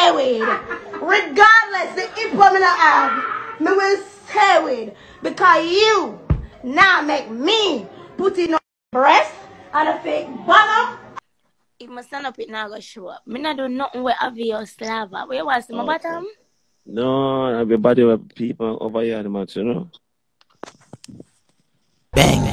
stay with. Regardless the info me not have, me will stay with. Because you now make me put in a breast and a fake bottom. If my stand up, it now go show up. Me not do nothing with obvious slava. Where was my bottom? No, everybody with people over here the match, you know. Bang.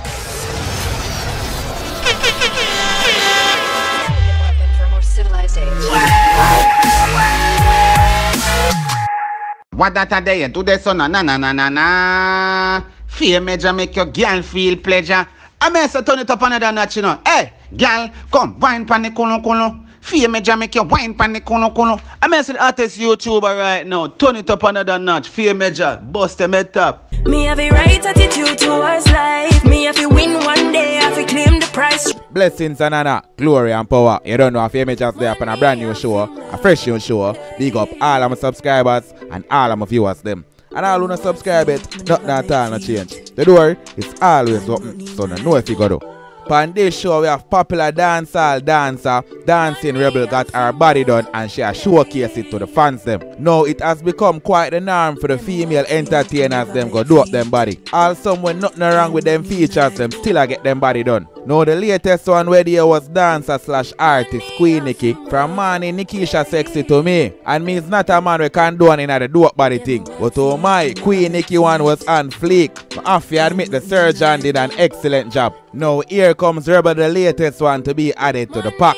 What that a day? Do this on na. Fear major make your girl feel pleasure. I may say turn it up another notch, you know. Hey, girl, come wine pan the kono. Fear major make your wine pan the kono. I may say the artist YouTuber right now. Turn it up another notch. Fear major, bust them head top. Me have a right attitude towards life. Me have to win one day. I have to claim the price. Blessings and honor, glory and power. You don't know if you just there up on a brand new show, a fresh new show. Big up all of my subscribers and all of my viewers them. And all who not subscribe it, nothing at all no change. The door is always open, so no know if you go do. On this show we have popular dancehall dancer, Dancing Rebel got her body done and she has showcased it to the fans them. Now it has become quite the norm for the female entertainers them go do up them body. Also when nothing wrong with them features them still I get them body done. Now the latest one where there was dancer / artist Queen Nikki. From morning Nikisha sexy to me. And me is not a man we can do one in the do up body thing. But oh my, Queen Nikki one was on fleek. I have to admit the surgeon did an excellent job. Now here comes Rebel, the latest one to be added to the pack.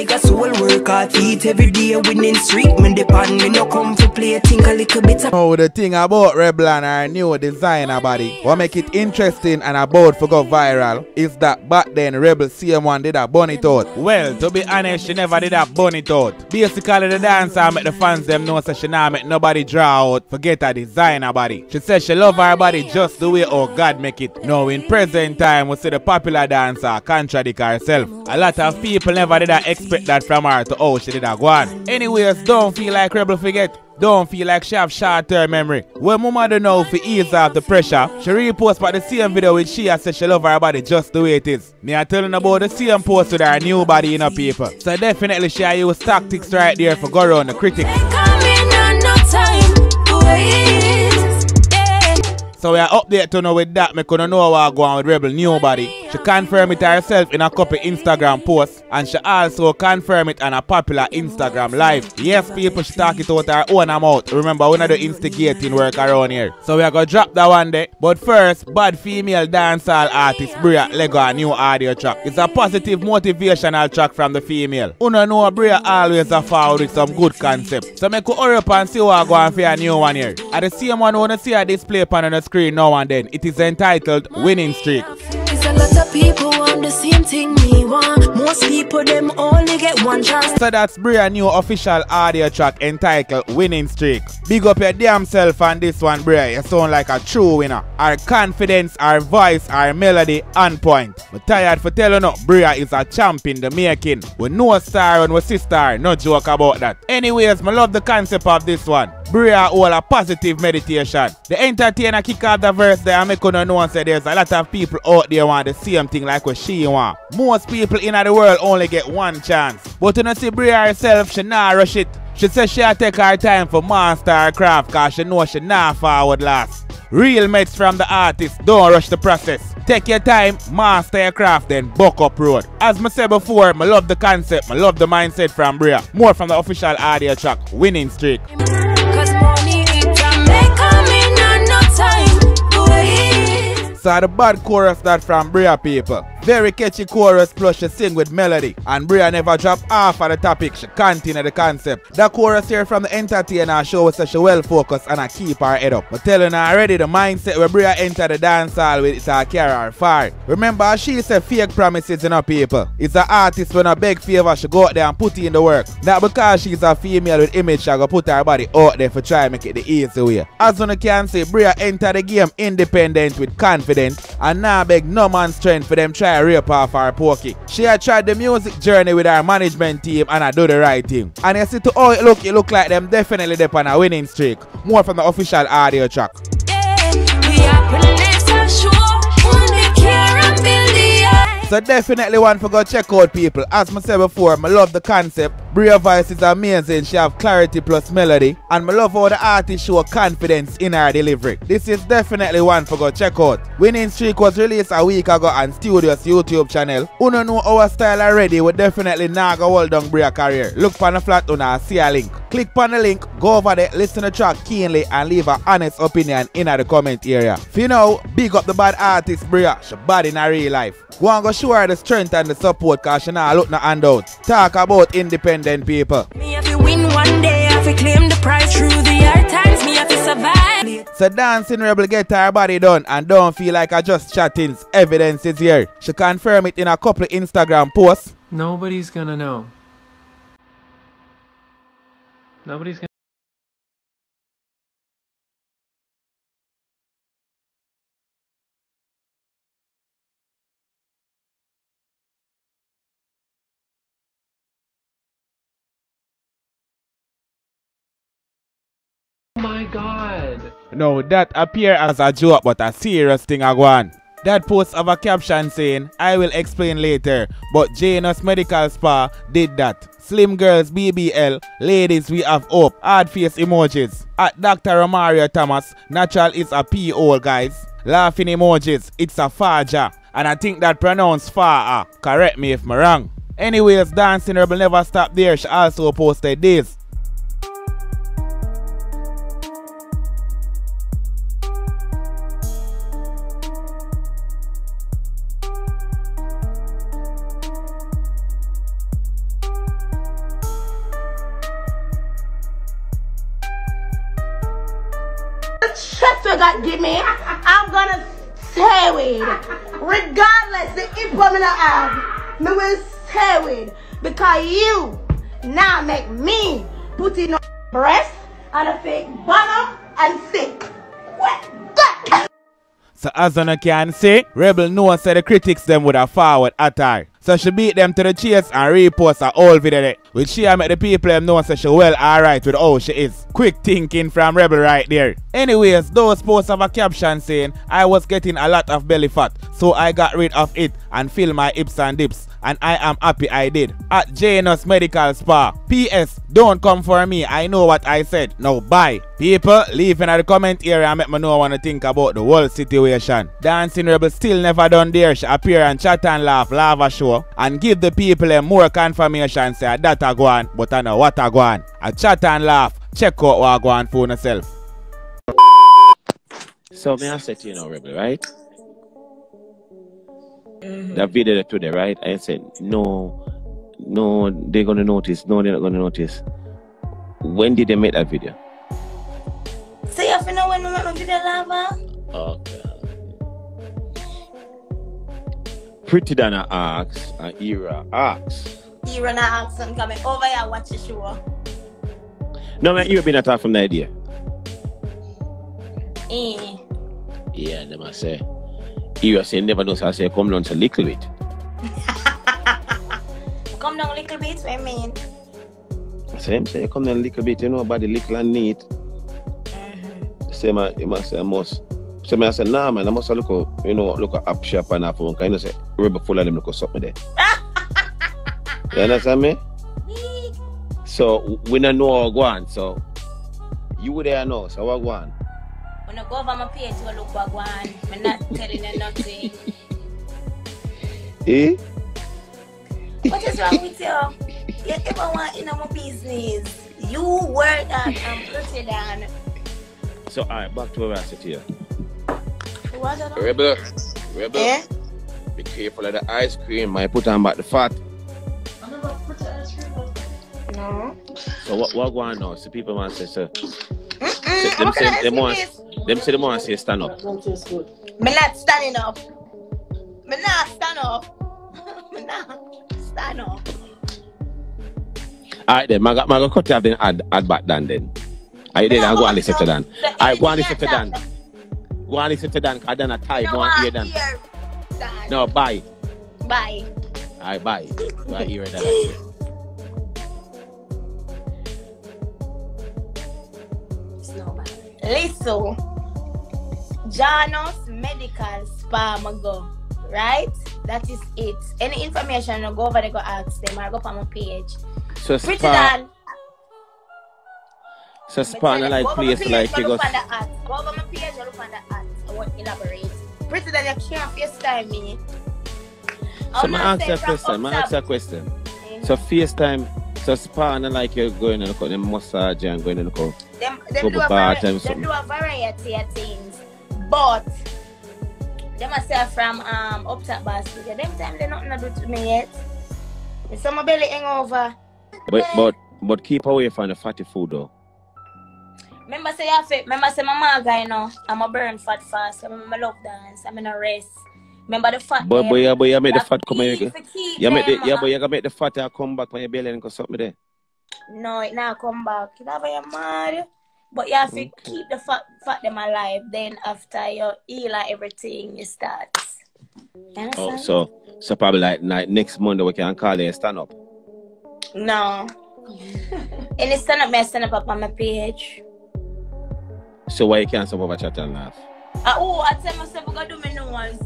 Oh, the thing about Rebel and her new designer body, what make it interesting and about to go viral, is that back then Rebel CM1 did a bunny out. Well, to be honest, she never did a bunny out. Basically, the dancer make the fans them know so she not make nobody draw out, forget her designer body. She said she love her body just the way oh God make it. Now in present time, we see the popular dancer contradict herself. A lot of people never did expect that from her to how she did a go on. Anyways, don't feel like Rebel forget. Don't feel like she have short-term memory. When mama don't know for ease off the pressure, she repost about the same video with she and said she love her body just the way it is. Me I telling about the same post with her new body in her people. So definitely she use tactics right there for go around the critics. So we are update to know with that, me couldn't know what going on with Rebel new body. She confirmed it herself in a couple Instagram posts and she also confirmed it on a popular Instagram live. Yes people, she talk it out her own amount. Remember we not do instigating work around here. So we are gonna drop that one day. But first, bad female dancehall artist Bria Lego a new audio track. It's a positive motivational track from the female. You know Bria always a forward with some good concept. So me could hurry up and see what going on for a new one here. At the same one we wanna see a display on the screen now and then. It is entitled Winning Streak. A lot of people want the same thing me want. Most people them only get one chance. So that's Bria new official audio track entitled Winning Streak. Big up your damn self on this one, Bria. You sound like a true winner. Our confidence, our voice, our melody on point. But tired for telling you, Bria is a champ in the making. We know star and we see star, no joke about that. Anyways, I love the concept of this one. Bria all a positive meditation. The entertainer kick out the verse there and make you know and say there's a lot of people out there want the same thing like what she want. Most people in the world only get one chance. But you know see Bria herself, she not rush it. She says she'll take her time for master her craft cause she knows she not forward last. Real mates from the artist, don't rush the process. Take your time, master your craft, then buck up road. As I said before, I love the concept, I love the mindset from Bria. More from the official audio track, Winning Streak. So the bad chorus that from Bria people. Very catchy chorus plus she sing with melody. And Bria never drop off of the topic, she continue the concept. The chorus here from the entertainer show us she well focused and I keep her head up. But telling her already the mindset where Bria enter the dance hall with is her carry her far. Remember she said fake promises in her people. It's an artist when a beg favor she go out there and put in the work. Not because she's a female with image she go put her body out there for try make it the easy way. As one can see, Bria enter the game independent with confidence and now beg no man's strength for them try rape off her pokey. She had tried the music journey with her management team and I do the right thing. And you see to how it look like them definitely up on a winning streak. More from the official audio track. So definitely one for go check out, people. As I said before, I love the concept. Bria voice is amazing. She have clarity plus melody. And I love how the artist show confidence in her delivery. This is definitely one for go check out. Winning Streak was released a week ago on Studios YouTube channel. Uno know our style already. We definitely not go hold down Bria career. Look on the flat and see a link. Click on the link, go over there, listen to the track keenly and leave an honest opinion in the comment area. For you know, big up the bad artist Bria. She bad in her real life. Go and go show her the strength and the support cause she not look no handout. Talk about independent people. Me have to win one day, I have to claim the prize through the hard times, me have to survive. So Dancing Rebel get her body done and don't feel like I just chatting. Evidence is here. She confirmed it in a couple of Instagram posts. Nobody's gonna know. Nobody's gonna. Oh my god. No, that appear as a joke but a serious thing I go on. That post have a caption saying, I will explain later, but Janus Medical Spa did that. Slim Girls BBL, ladies we have hope, hard face emojis. At Dr. Romario Thomas, natural is a P-hole guys. Laughing emojis, it's a Faja. And I think that pronounced Faa, correct me if I'm wrong. Anyways, Dancing Rebel never stopped there, she also posted this. Shut you got give me. I'm gonna stay with. Regardless the info me not have, me will stay with. Because you now make me put in a breast and a fake bottom and sick. What the? So as one can see, Rebel knows that the critics them would have forward at her. So she beat them to the chase and repost her whole video there. Which she make the people them know so she well alright with how she is. Quick thinking from Rebel right there. Anyways, those posts have a caption saying, I was getting a lot of belly fat, so I got rid of it and filled my hips and dips. And I am happy I did. At Janus Medical Spa. P.S. Don't come for me. I know what I said. Now bye. People, leave in the comment area and make me know what to think about the whole situation. Dancing Rebel still never done there. She appear and chat and laugh, lava show. And give the people more confirmation say that a go on, but I know what a go on. A chat and laugh. Check out what go on for yourself. So may I say to you now, Rebel, right? That video today, right? I said, no, they're gonna notice. No, they're not gonna notice. When did they make that video? So you have to know when we make my video, Lava? Okay. Pretty Dana asks, and Era asks. Era not ask and coming over here watch the show. No, man, you've been attacked from the idea. Eh. Yeah, they must say. You say never knows how to say come down to a little bit. Come down a little bit, what I mean? Same say come down a little bit, you know about the little and neat. Same you must say I must. So I say, nah man, I must look at, you know, look at app shop and phone. Kind of say Rebel full of them look at something there. You understand me? So we don't know what go on, so you there know, so what go on? When I go over my page, you look what go on. I'm not telling you nothing. Eh? What is wrong with you? You ever want in my business? You work that and put it down. So alright, back to where I sit here. What are Rebel, yeah? be careful of the ice cream. I put on back the fat. No. So what go on now? So people want to say, so. Them say they want to say stand up. Me not standing up. Me not stand up. Me not stand up. Alright then, I got cut you off then add back Dan then. Are you there? I'll go and listen to Dan. Alright, go and listen to Dan. Go and listen to Dan, because Dan a tie. Go and hear Dan. No, bye. Bye. Alright, bye. Go and hear that. Listen, Janus Medical Spa, go, right? That is it. Any information, go over there, go ask them, or go on my page. So Pretty Spa, Dan. so Spa not like place like you Go go. over the ads. Go over my page, and look on the ads. I won't elaborate. Pretty Dan, you can't FaceTime me. So I ask you a question. I ask you a question. So FaceTime, so Spa not like you're going and look at them massage and going and look at Them go do to a bar variety. time Them something. do a variety of things, but them I say from up top basket. Them time they nothing to do to me yet. It's my belly hangover. But keep away from the fatty food though. Remember say my guy know I'm a burn fat fast. I love dance. I'm in a race. Remember the fat. But you make the fat come here. You make the them, you make the fat come back when your belly and go something there. No, it now come back. You have your mad. But you have to keep the fat them alive. Then after you heal and everything, you start. Oh, so probably like next Monday we can call it a stand up. No. Any stand up, I stand up on my page. So why you can't stop over chat and laugh? I tell myself I'm gonna do my nose.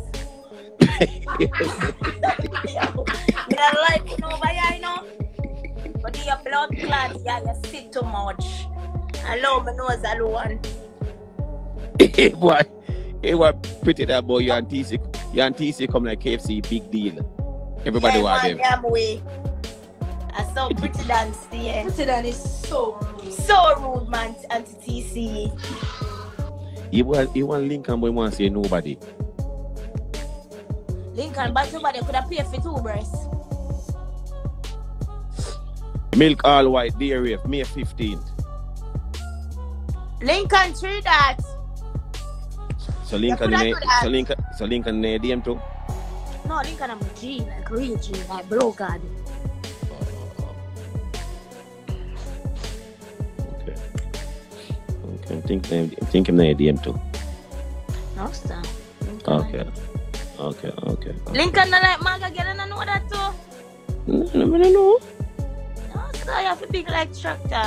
I don't like it over here, you know. But your blood clot, yeah, you sit too much. I love my nose alone. It was pretty that boy. You and TC come like KFC, big deal. Everybody want them. Yeah, boy. I saw Pretty Dan there. Pretty Dan is so rude, man, anti-TC. You want Lincoln, but you want to say nobody. Lincoln, but nobody could have paid for 2 breasts. Milk all white, dairy, May 15th. Lincoln, true that. So Lincoln, so Lincoln, DM too. No, Lincoln, I'm a G, like real G, like bro God. Okay, think him na DM too. No, sir. Okay. Lincoln, like Maga, get I know that too. No. No, sir, you have to big like tractor.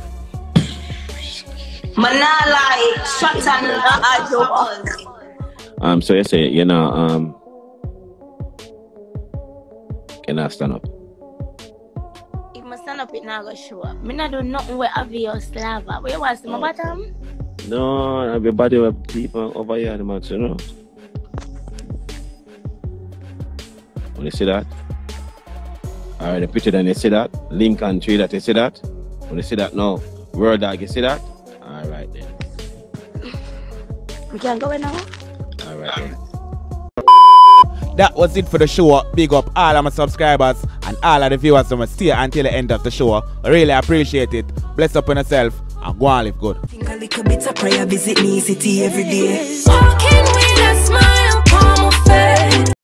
Manala, tractor. So you say you cannot stand up. If I stand up, it not go show up. Me not do nothing with obvious lava. Where you want to see my bottom? No, everybody will people over here the match, you know. When you see that, alright, the picture then you see that, Lincoln tree that you see that. When you see that now, World Dog, you see that? Alright then. We can go in now. Alright then. That was it for the show. Big up all of my subscribers and all of the viewers who stay until the end of the show. I really appreciate it. Bless up on yourself and go on live good. Think a little bit of prayer, visit me city every day. Walking with